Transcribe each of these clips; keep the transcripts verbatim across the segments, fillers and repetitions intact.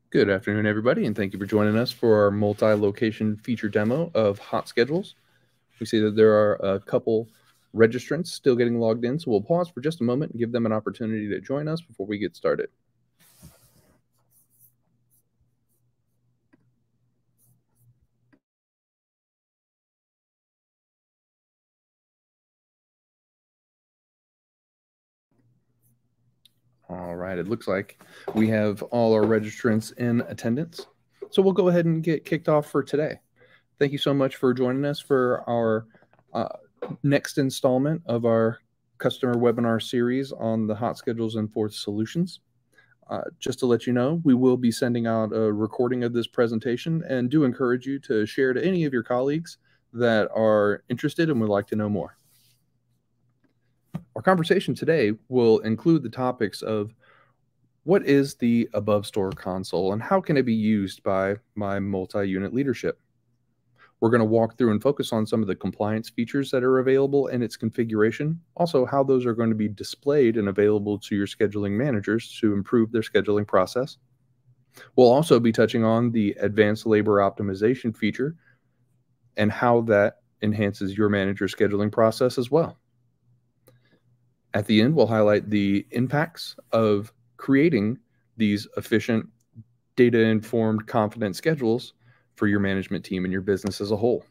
Good afternoon, everybody, and thank you for joining us for our multi-location feature demo of Hot Schedules. We see that there are a couple registrants still getting logged in, so we'll pause for just a moment and give them an opportunity to join us before we get started. All right, it looks like we have all our registrants in attendance, so we'll go ahead and get kicked off for today. Thank you so much for joining us for our uh, next installment of our customer webinar series on the Hot Schedules and Fourth Solutions. Uh, just to let you know, we will be sending out a recording of this presentation and do encourage you to share to any of your colleagues that are interested and would like to know more. Our conversation today will include the topics of what is the above store console and how can it be used by my multi-unit leadership. We're going to walk through and focus on some of the compliance features that are available and its configuration, also how those are going to be displayed and available to your scheduling managers to improve their scheduling process. We'll also be touching on the advanced labor optimization feature and how that enhances your manager's scheduling process as well. At the end, we'll highlight the impacts of creating these efficient, data-informed, confident schedules for your management team and your business as a whole.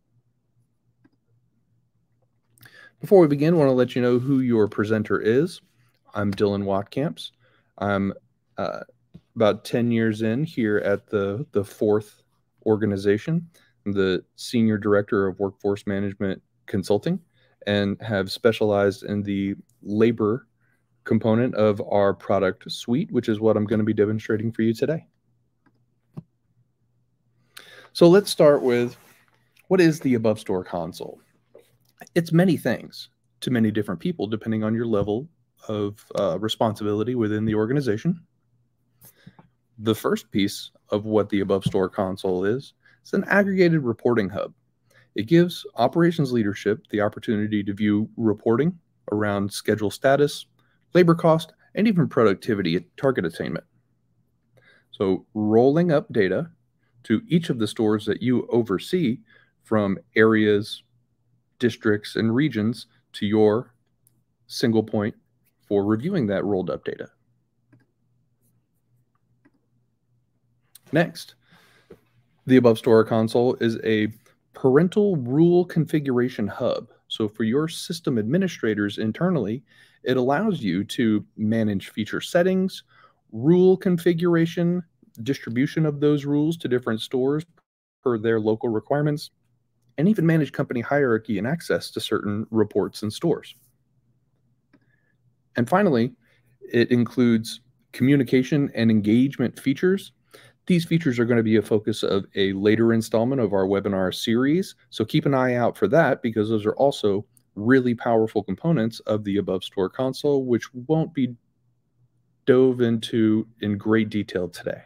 Before we begin, I want to let you know who your presenter is. I'm Dylan Watkamps. I'm uh, about ten years in here at the, the fourth organization. I'm the Senior Director of Workforce Management Consulting and have specialized in the labor component of our product suite, which is what I'm going to be demonstrating for you today. So let's start with, what is the above store console? It's many things to many different people, depending on your level of uh, responsibility within the organization. The first piece of what the above store console is, is an aggregated reporting hub. It gives operations leadership the opportunity to view reporting around schedule status, labor cost, and even productivity at target attainment. So rolling up data to each of the stores that you oversee, from areas, districts, and regions to your single point for reviewing that rolled up data. Next, the above store console is a parental rule configuration hub. So for your system administrators internally, it allows you to manage feature settings, rule configuration, distribution of those rules to different stores per their local requirements, and even manage company hierarchy and access to certain reports and stores. And finally, it includes communication and engagement features. These features are going to be a focus of a later installment of our webinar series, so keep an eye out for that, because those are also really powerful components of the above store console, which won't be dove into in great detail today.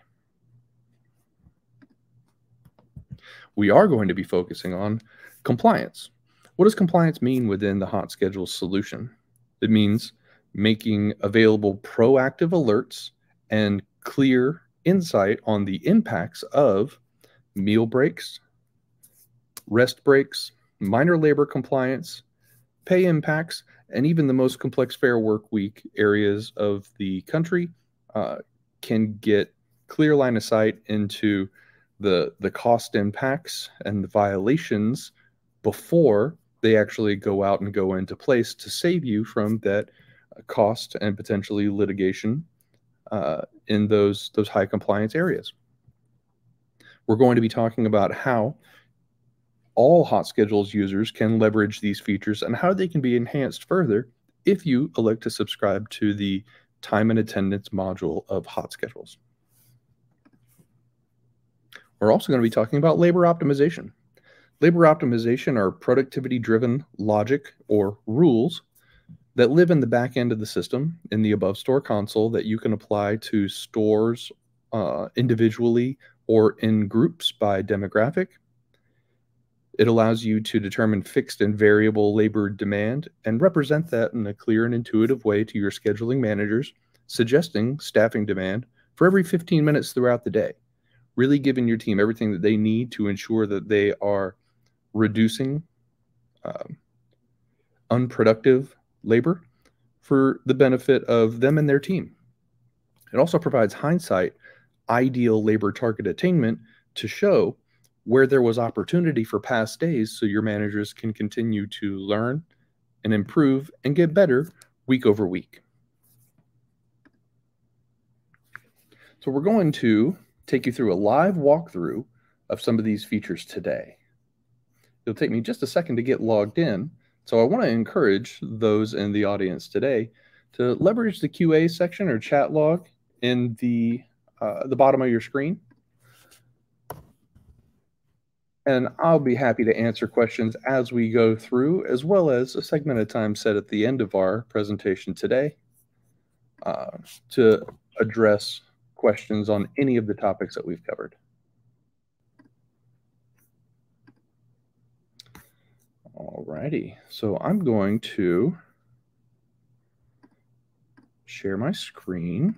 We are going to be focusing on compliance. What does compliance mean within the Hot Schedules solution? It means making available proactive alerts and clear insight on the impacts of meal breaks, rest breaks, minor labor compliance, pay impacts, and even the most complex fair work week areas of the country uh, can get clear line of sight into the, the cost impacts and the violations before they actually go out and go into place to save you from that cost and potentially litigation uh, in those, those high compliance areas. We're going to be talking about how all Hot Schedules users can leverage these features and how they can be enhanced further if you elect to subscribe to the time and attendance module of Hot Schedules. We're also going to be talking about labor optimization. Labor optimization are productivity-driven logic or rules that live in the back end of the system in the above store console that you can apply to stores uh, individually or in groups by demographic. It allows you to determine fixed and variable labor demand and represent that in a clear and intuitive way to your scheduling managers, suggesting staffing demand for every fifteen minutes throughout the day, really giving your team everything that they need to ensure that they are reducing um, unproductive labor for the benefit of them and their team. It also provides hindsight, ideal labor target attainment to show where there was opportunity for past days so your managers can continue to learn and improve and get better week over week. So we're going to take you through a live walkthrough of some of these features today. It'll take me just a second to get logged in, so I want to encourage those in the audience today to leverage the Q A section or chat log in the, uh, the bottom of your screen. And I'll be happy to answer questions as we go through, as well as a segment of time set at the end of our presentation today uh, to address questions on any of the topics that we've covered. Alrighty, so I'm going to share my screen.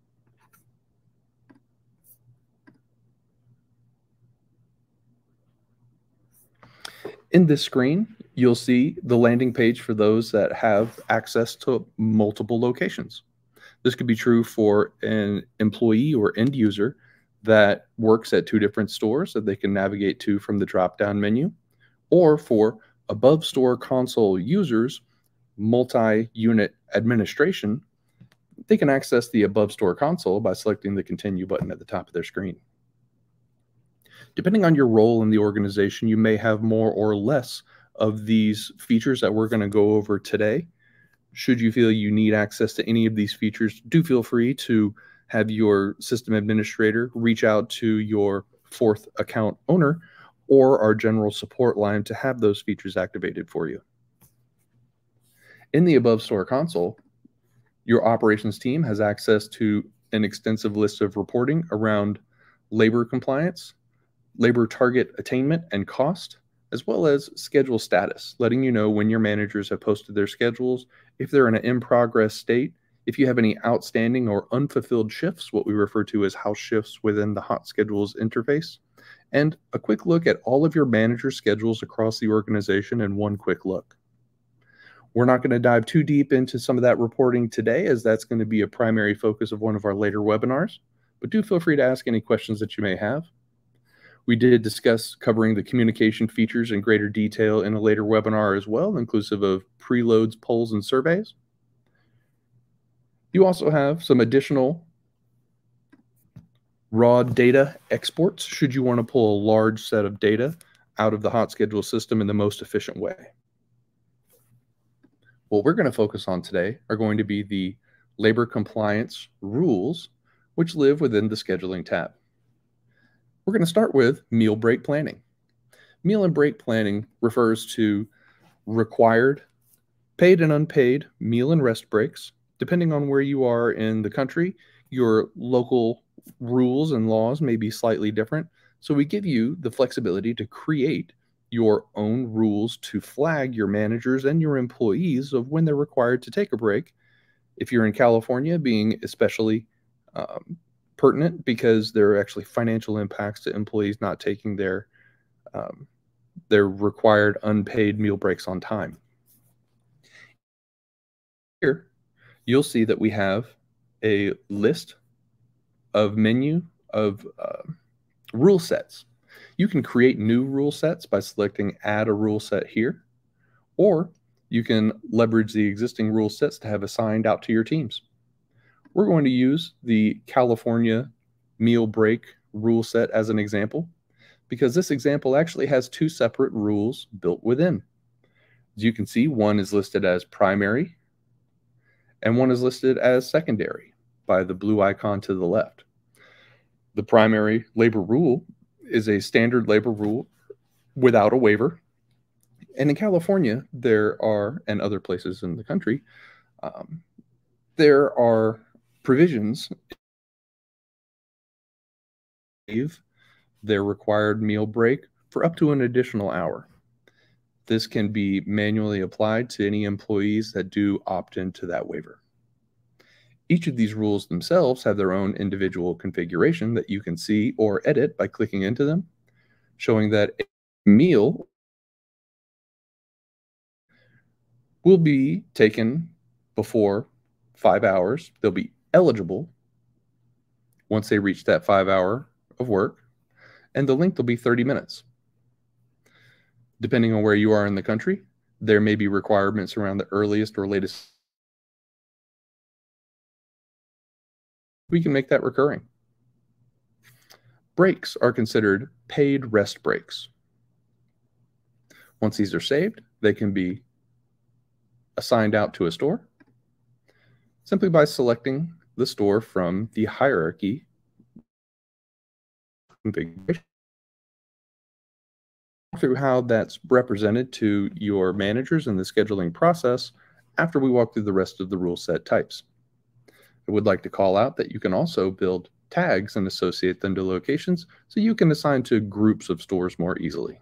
In this screen, you'll see the landing page for those that have access to multiple locations. This could be true for an employee or end user that works at two different stores that they can navigate to from the drop-down menu, or for above store console users, multi-unit administration, they can access the above store console by selecting the continue button at the top of their screen. Depending on your role in the organization, you may have more or less of these features that we're going to go over today. Should you feel you need access to any of these features, do feel free to have your system administrator reach out to your fourth account owner or our general support line to have those features activated for you. In the above store console, your operations team has access to an extensive list of reporting around labor compliance, labor target attainment and cost, as well as schedule status, letting you know when your managers have posted their schedules, if they're in an in-progress state, if you have any outstanding or unfulfilled shifts, what we refer to as house shifts within the Hot Schedules interface, and a quick look at all of your manager schedules across the organization in one quick look. We're not going to dive too deep into some of that reporting today, as that's going to be a primary focus of one of our later webinars, but do feel free to ask any questions that you may have. We did discuss covering the communication features in greater detail in a later webinar as well, inclusive of preloads, polls, and surveys. You also have some additional raw data exports should you want to pull a large set of data out of the Hot Schedule system in the most efficient way. What we're going to focus on today are going to be the labor compliance rules, which live within the scheduling tab. We're going to start with meal break planning. Meal and break planning refers to required paid and unpaid meal and rest breaks. Depending on where you are in the country, your local rules and laws may be slightly different. So we give you the flexibility to create your own rules to flag your managers and your employees of when they're required to take a break. If you're in California, being especially um, pertinent because there are actually financial impacts to employees not taking their um, their required unpaid meal breaks on time. Here, you'll see that we have a list of menu of uh, rule sets. You can create new rule sets by selecting add a rule set here, or you can leverage the existing rule sets to have assigned out to your teams. We're going to use the California meal break rule set as an example, because this example actually has two separate rules built within. As you can see, one is listed as primary and one is listed as secondary by the blue icon to the left. The primary labor rule is a standard labor rule without a waiver. And in California, there are, and other places in the country, um, there are provisions their required meal break for up to an additional hour. This can be manually applied to any employees that do opt into that waiver. Each of these rules themselves have their own individual configuration that you can see or edit by clicking into them, showing that a meal will be taken before five hours. They'll be eligible once they reach that five hour of work, and the length will be thirty minutes. Depending on where you are in the country, there may be requirements around the earliest or latest. We can make that recurring. Breaks are considered paid rest breaks. Once these are saved, they can be assigned out to a store simply by selecting the store from the hierarchy configuration. Through how that's represented to your managers in the scheduling process after we walk through the rest of the rule set types. I would like to call out that you can also build tags and associate them to locations so you can assign to groups of stores more easily.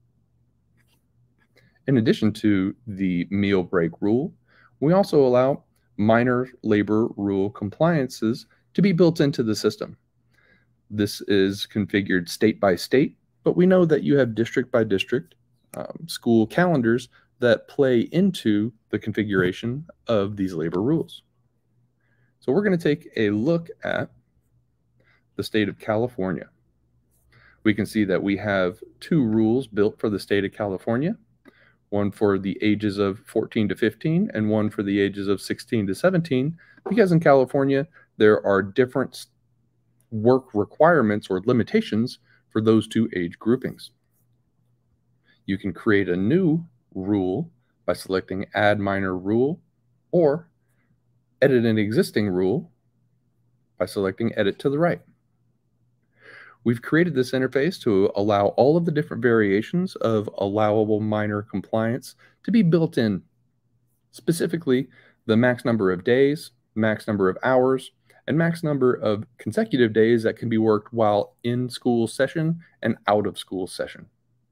In addition to the meal break rule, we also allow minor labor rule compliances to be built into the system. This is configured state by state, but we know that you have district by district um, school calendars that play into the configuration of these labor rules. So we're going to take a look at the state of California. We can see that we have two rules built for the state of California, one for the ages of fourteen to fifteen and one for the ages of sixteen to seventeen, because in California there are different work requirements or limitations for those two age groupings. You can create a new rule by selecting Add Minor Rule, or edit an existing rule by selecting Edit to the right. We've created this interface to allow all of the different variations of allowable minor compliance to be built in, specifically the max number of days, max number of hours, and max number of consecutive days that can be worked while in school session and out of school session.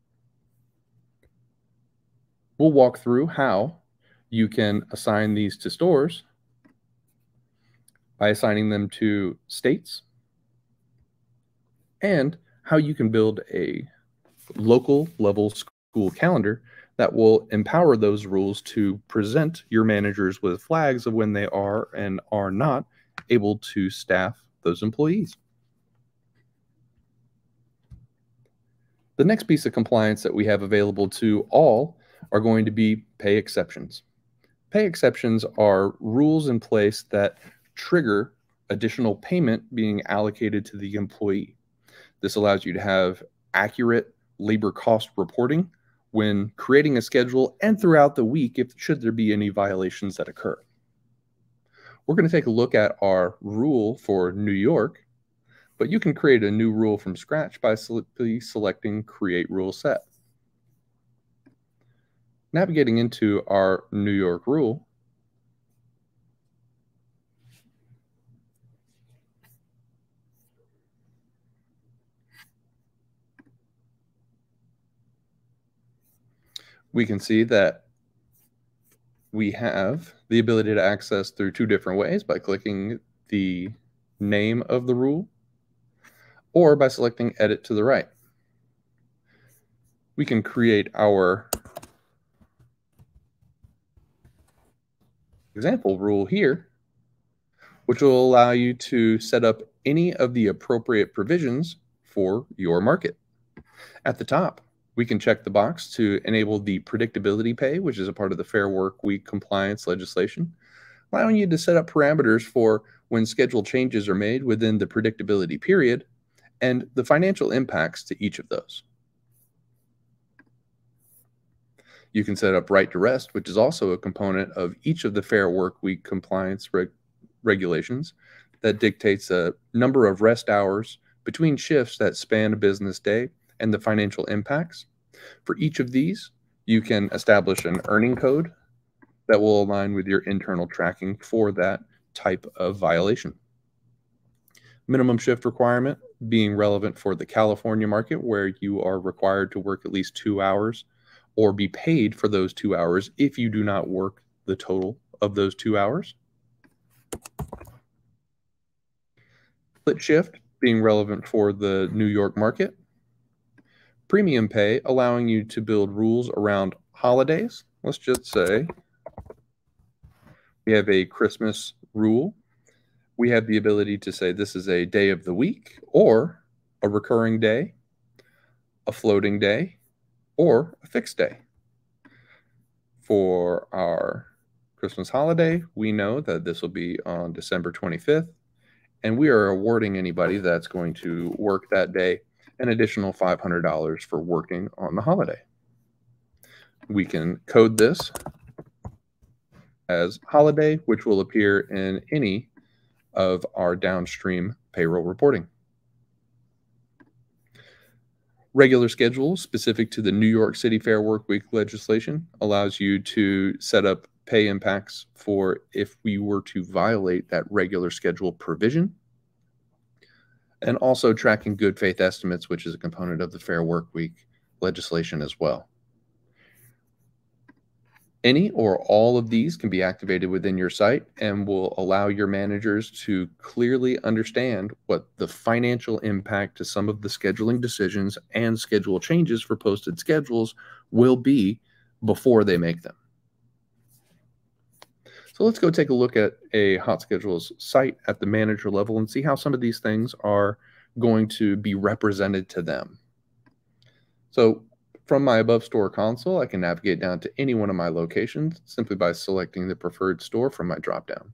We'll walk through how you can assign these to stores by assigning them to states, and how you can build a local level school calendar that will empower those rules to present your managers with flags of when they are and are not able to staff those employees. The next piece of compliance that we have available to all are going to be pay exceptions. Pay exceptions are rules in place that trigger additional payment being allocated to the employee. This allows you to have accurate labor cost reporting when creating a schedule and throughout the week if should there be any violations that occur. We're going to take a look at our rule for New York, but you can create a new rule from scratch by simply selecting Create Rule Set. Navigating into our New York rule, we can see that we have the ability to access through two different ways, by clicking the name of the rule or by selecting Edit to the right. We can create our example rule here, which will allow you to set up any of the appropriate provisions for your market. At the top, we can check the box to enable the predictability pay, which is a part of the Fair Work Week compliance legislation, allowing you to set up parameters for when schedule changes are made within the predictability period and the financial impacts to each of those. You can set up right to rest, which is also a component of each of the Fair Work Week compliance reg regulations that dictates a number of rest hours between shifts that span a business day and the financial impacts. For each of these, you can establish an earning code that will align with your internal tracking for that type of violation. Minimum shift requirement being relevant for the California market, where you are required to work at least two hours or be paid for those two hours if you do not work the total of those two hours. Split shift being relevant for the New York market. Premium pay allowing you to build rules around holidays. Let's just say we have a Christmas rule. We have the ability to say this is a day of the week or a recurring day, a floating day, or a fixed day. For our Christmas holiday, we know that this will be on December twenty-fifth, and we are awarding anybody that's going to work that day an additional five hundred dollars for working on the holiday. We can code this as holiday, which will appear in any of our downstream payroll reporting. Regular schedule specific to the New York City Fair Workweek legislation allows you to set up pay impacts for if we were to violate that regular schedule provision, and also tracking good faith estimates, which is a component of the Fair Workweek legislation as well. Any or all of these can be activated within your site and will allow your managers to clearly understand what the financial impact to some of the scheduling decisions and schedule changes for posted schedules will be before they make them. So let's go take a look at a Hot Schedules site at the manager level and see how some of these things are going to be represented to them. So from my above store console, I can navigate down to any one of my locations simply by selecting the preferred store from my dropdown.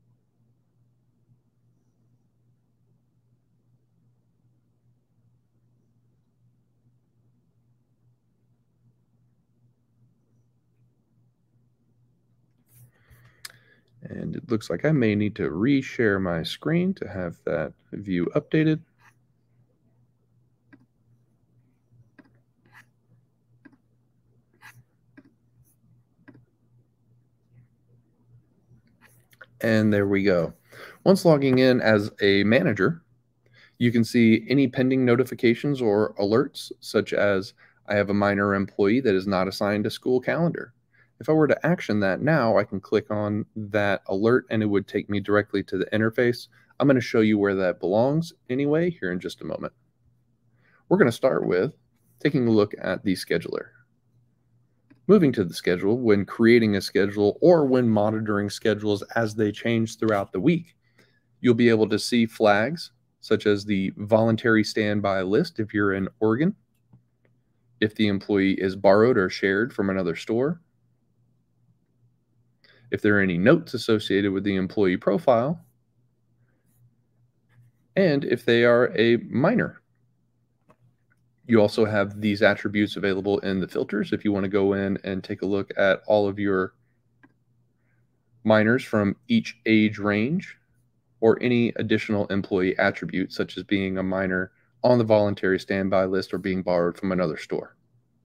And it looks like I may need to reshare my screen to have that view updated. And there we go. Once logging in as a manager, you can see any pending notifications or alerts, such as I have a minor employee that is not assigned a school calendar. If I were to action that now, I can click on that alert and it would take me directly to the interface. I'm going to show you where that belongs anyway here in just a moment. We're going to start with taking a look at the scheduler. Moving to the schedule, when creating a schedule or when monitoring schedules as they change throughout the week, you'll be able to see flags such as the voluntary standby list if you're in Oregon, if the employee is borrowed or shared from another store, if there are any notes associated with the employee profile, and if they are a minor. You also have these attributes available in the filters if you want to go in and take a look at all of your minors from each age range, or any additional employee attributes such as being a minor on the voluntary standby list or being borrowed from another store.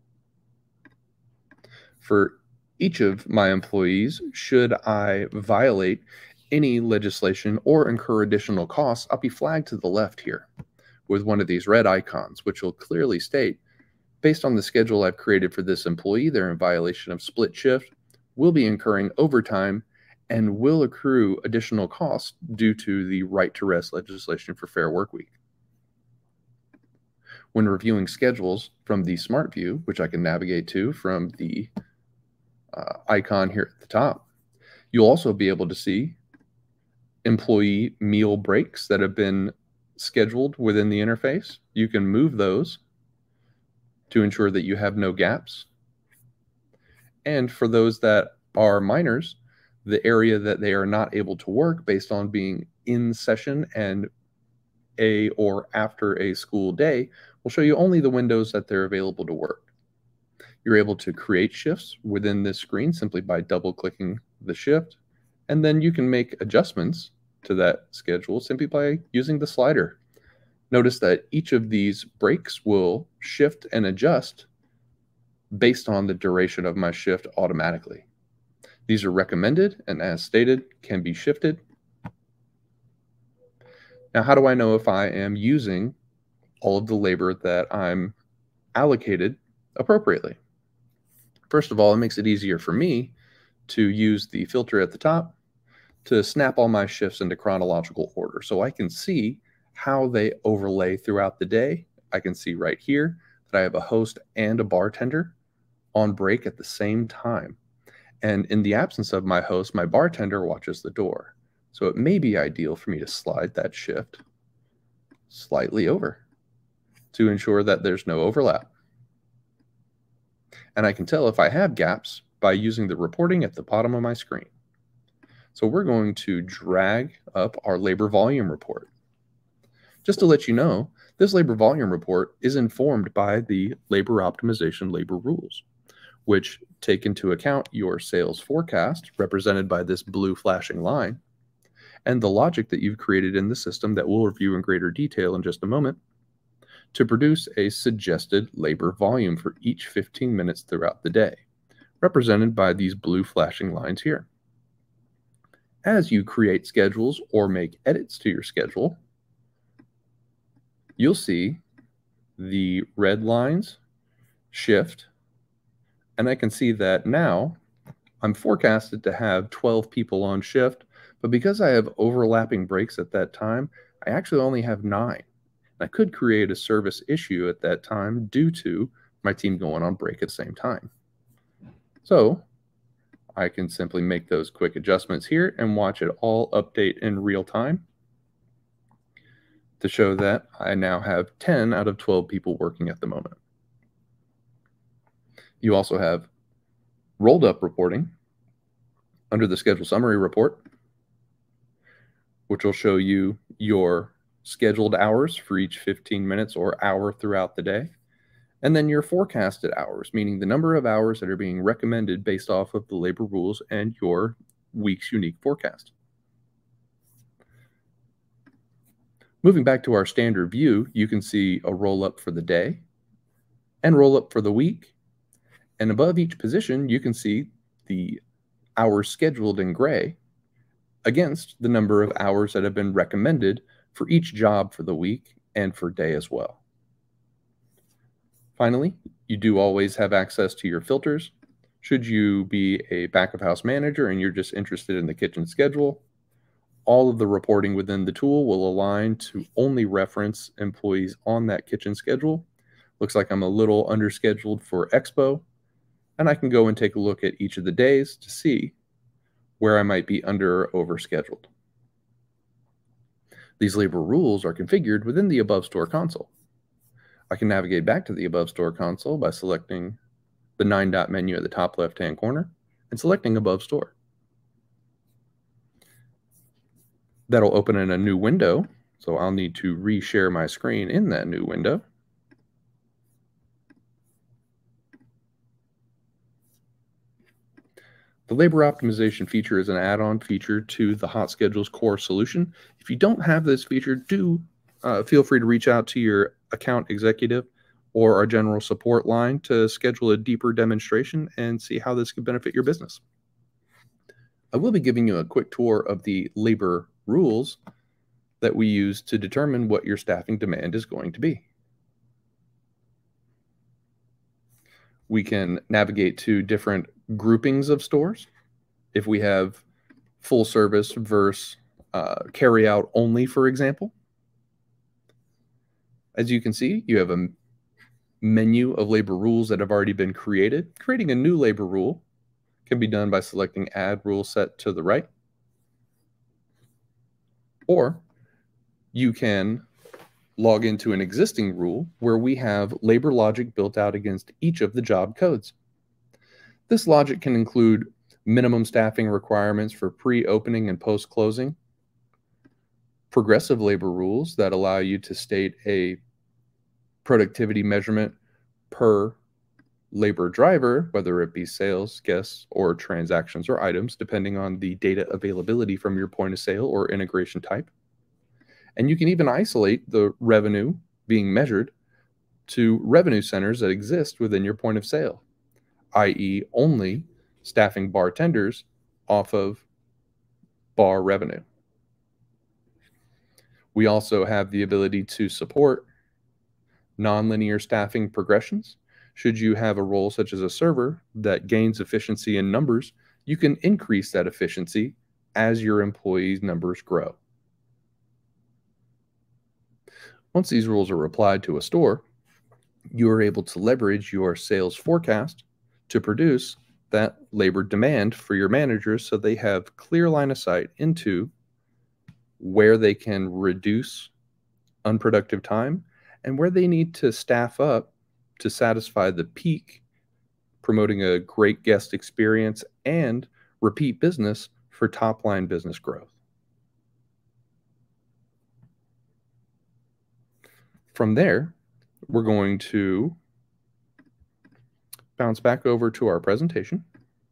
For each of my employees, should I violate any legislation or incur additional costs, I'll be flagged to the left here with one of these red icons, which will clearly state, based on the schedule I've created for this employee, they're in violation of split shift, will be incurring overtime, and will accrue additional costs due to the right to rest legislation for Fair Workweek. When reviewing schedules from the Smart View, which I can navigate to from the uh, icon here at the top, you'll also be able to see employee meal breaks that have been scheduled within the interface. You can move those to ensure that you have no gaps. And for those that are minors, the area that they are not able to work based on being in session and a or after a school day will show you only the windows that they're available to work. You're able to create shifts within this screen simply by double clicking the shift, and then you can make adjustments to that schedule simply by using the slider. Notice that each of these breaks will shift and adjust based on the duration of my shift automatically. These are recommended and, as stated, can be shifted. Now, how do I know if I am using all of the labor that I'm allocated appropriately? First of all, it makes it easier for me to use the filter at the top to snap all my shifts into chronological order, so I can see how they overlay throughout the day. I can see right here that I have a host and a bartender on break at the same time. And in the absence of my host, my bartender watches the door. So it may be ideal for me to slide that shift slightly over to ensure that there's no overlap. And I can tell if I have gaps by using the reporting at the bottom of my screen. So we're going to drag up our labor volume report. Just to let you know, this labor volume report is informed by the labor optimization labor rules, which take into account your sales forecast, represented by this blue flashing line, and the logic that you've created in the system that we'll review in greater detail in just a moment, to produce a suggested labor volume for each fifteen minutes throughout the day, represented by these blue flashing lines here. As you create schedules or make edits to your schedule, you'll see the red lines shift, and I can see that now I'm forecasted to have twelve people on shift, but because I have overlapping breaks at that time, I actually only have nine. I could create a service issue at that time due to my team going on break at the same time. So I can simply make those quick adjustments here and watch it all update in real time to show that I now have ten out of twelve people working at the moment. You also have rolled up reporting under the schedule summary report, which will show you your scheduled hours for each fifteen minutes or hour throughout the day, and then your forecasted hours, meaning the number of hours that are being recommended based off of the labor rules and your week's unique forecast. Moving back to our standard view, you can see a roll up for the day and roll up for the week, and above each position you can see the hours scheduled in gray against the number of hours that have been recommended for each job for the week and for day as well. Finally, you do always have access to your filters. Should you be a back of house manager and you're just interested in the kitchen schedule, all of the reporting within the tool will align to only reference employees on that kitchen schedule. Looks like I'm a little underscheduled for Expo, and I can go and take a look at each of the days to see where I might be under or over scheduled. These labor rules are configured within the Above Store console. I can navigate back to the Above Store console by selecting the nine-dot menu at the top left-hand corner and selecting Above Store. That'll open in a new window, so I'll need to reshare my screen in that new window. The labor optimization feature is an add-on feature to the Hot Schedules core solution. If you don't have this feature, do uh, feel free to reach out to your account executive or our general support line to schedule a deeper demonstration and see how this could benefit your business. I will be giving you a quick tour of the labor rules that we use to determine what your staffing demand is going to be. We can navigate to different groupings of stores. If we have full service versus uh, carry out only, for example. As you can see, you have a menu of labor rules that have already been created. Creating a new labor rule can be done by selecting Add Rule Set to the right. Or you can log into an existing rule where we have labor logic built out against each of the job codes. This logic can include minimum staffing requirements for pre-opening and post-closing, progressive labor rules that allow you to state a productivity measurement per labor driver, whether it be sales, guests, or transactions or items, depending on the data availability from your point of sale or integration type. And you can even isolate the revenue being measured to revenue centers that exist within your point of sale, that is only staffing bartenders off of bar revenue. We also have the ability to support nonlinear staffing progressions. Should you have a role such as a server that gains efficiency in numbers, you can increase that efficiency as your employees' numbers grow. Once these rules are applied to a store, you are able to leverage your sales forecast to produce that labor demand for your managers so they have clear line of sight into where they can reduce unproductive time and where they need to staff up to satisfy the peak, promoting a great guest experience and repeat business for top line business growth. From there, we're going to bounce back over to our presentation.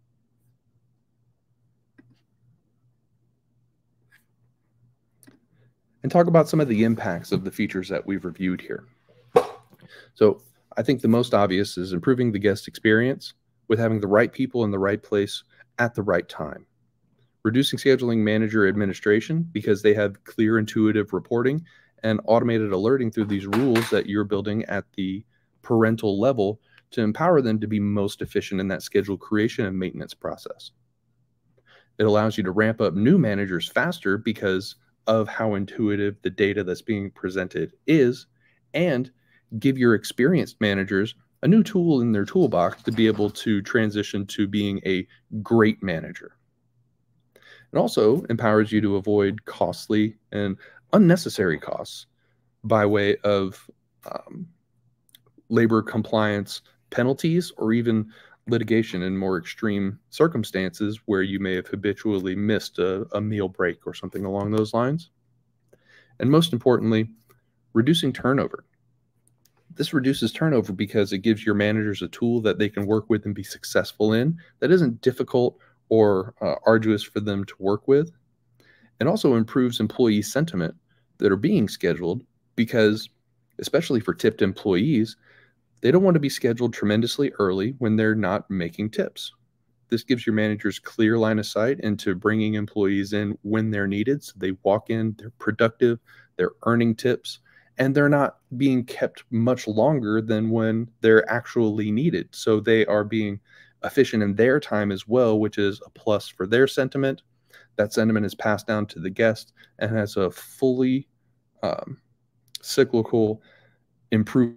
And talk about some of the impacts of the features that we've reviewed here. So I think the most obvious is improving the guest experience with having the right people in the right place at the right time. Reducing scheduling manager administration because they have clear, intuitive reporting and automated alerting through these rules that you're building at the parental level to empower them to be most efficient in that schedule creation and maintenance process. It allows you to ramp up new managers faster because of how intuitive the data that's being presented is, and give your experienced managers a new tool in their toolbox to be able to transition to being a great manager. It also empowers you to avoid costly and unnecessary costs by way of um, labor compliance penalties or even litigation in more extreme circumstances where you may have habitually missed a, a meal break or something along those lines. And most importantly, reducing turnover. This reduces turnover because it gives your managers a tool that they can work with and be successful in that isn't difficult or uh, arduous for them to work with. It also improves employee sentiment that are being scheduled because, especially for tipped employees, they don't want to be scheduled tremendously early when they're not making tips. This gives your managers clear line of sight into bringing employees in when they're needed. So they walk in, they're productive, they're earning tips, and they're not being kept much longer than when they're actually needed. So they are being efficient in their time as well, which is a plus for their sentiment. That sentiment is passed down to the guest and has a fully um, cyclical improvement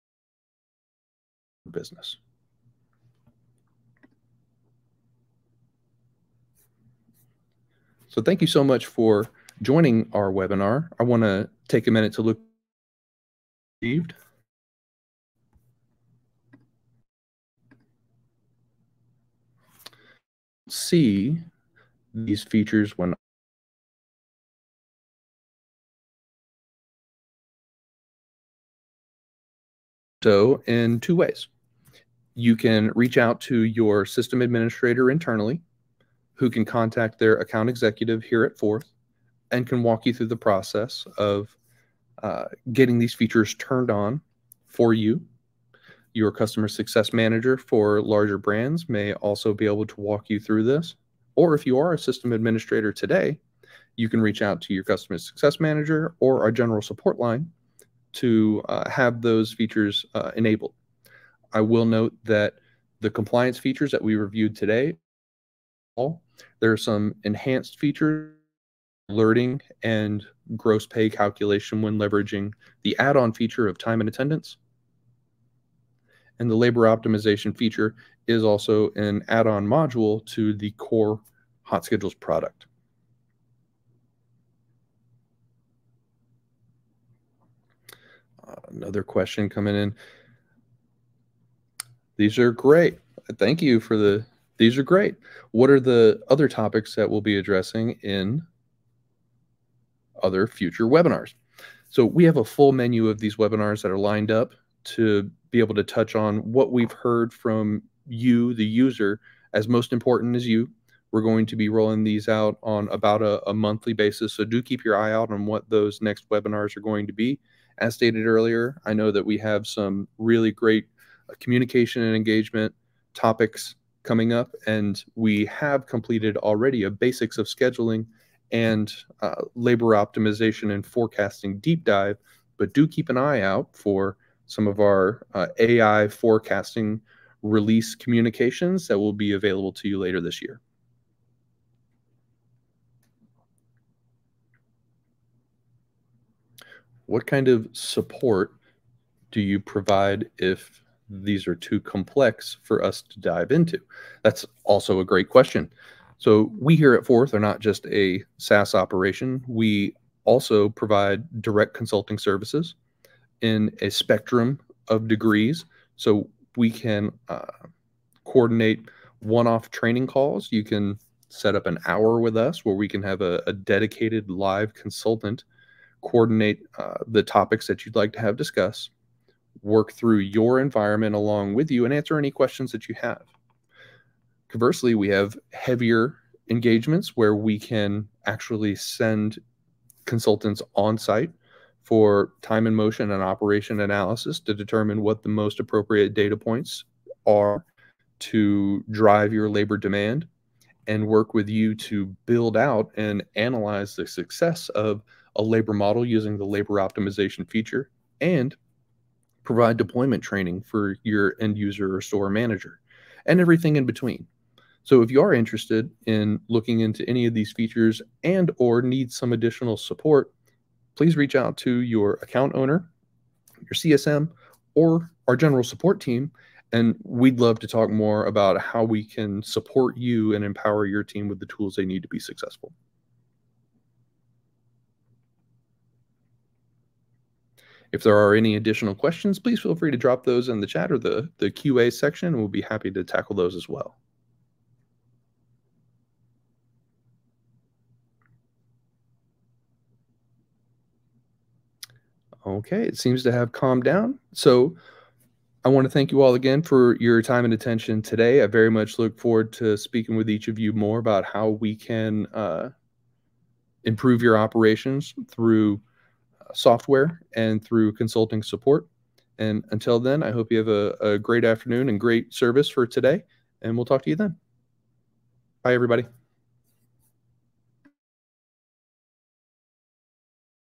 business. So thank you so much for joining our webinar. I want to take a minute to look received. See these features when so in two ways. You can reach out to your system administrator internally, who can contact their account executive here at Forth and can walk you through the process of uh, getting these features turned on for you. Your customer success manager for larger brands may also be able to walk you through this. Or if you are a system administrator today, you can reach out to your customer success manager or our general support line to uh, have those features uh, enabled. I will note that the compliance features that we reviewed today, there are some enhanced features, alerting and gross pay calculation when leveraging the add-on feature of time and attendance. And the labor optimization feature is also an add-on module to the core Hot Schedules product. Uh, another question coming in. These are great. Thank you for the, these are great. What are the other topics that we'll be addressing in other future webinars? So we have a full menu of these webinars that are lined up to be able to touch on what we've heard from you, the user, as most important is you. We're going to be rolling these out on about a, a monthly basis. So do keep your eye out on what those next webinars are going to be. As stated earlier, I know that we have some really great communication and engagement topics coming up, and we have completed already a basics of scheduling and uh, labor optimization and forecasting deep dive, but do keep an eye out for some of our uh, A I forecasting release communications that will be available to you later this year. What kind of support do you provide if these are too complex for us to dive into? That's also a great question. So we here at Fourth are not just a SaaS operation. We also provide direct consulting services in a spectrum of degrees. So we can uh, coordinate one-off training calls. You can set up an hour with us where we can have a, a dedicated live consultant coordinate uh, the topics that you'd like to have discussed, work through your environment along with you, and answer any questions that you have. Conversely, we have heavier engagements where we can actually send consultants on site for time and motion and operation analysis to determine what the most appropriate data points are to drive your labor demand, and work with you to build out and analyze the success of a labor model using the labor optimization feature, and provide deployment training for your end user or store manager, and everything in between. So if you are interested in looking into any of these features and or need some additional support, please reach out to your account owner, your C S M, or our general support team, and we'd love to talk more about how we can support you and empower your team with the tools they need to be successful. If there are any additional questions, please feel free to drop those in the chat or the, the Q A section, and we'll be happy to tackle those as well. Okay, it seems to have calmed down. So I want to thank you all again for your time and attention today. I very much look forward to speaking with each of you more about how we can uh, improve your operations through uh, software and through consulting support. And until then, I hope you have a, a great afternoon and great service for today, and we'll talk to you then. Bye, everybody.